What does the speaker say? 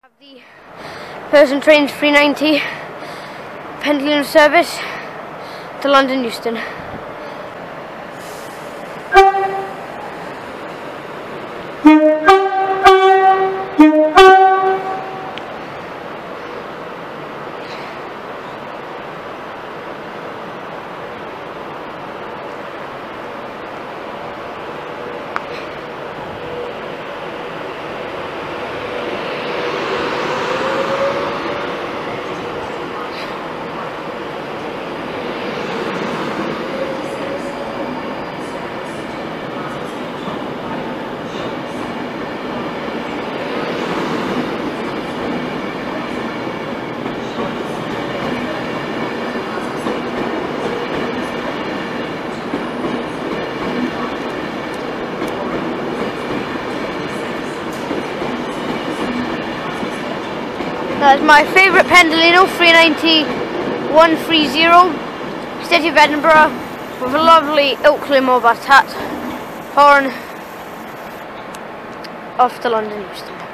The person trains 390 Pendolino service to London Euston. That's my favourite Pendolino, 390 130, City of Edinburgh, with a lovely ilkley moor baht hat, pouring off to London Euston.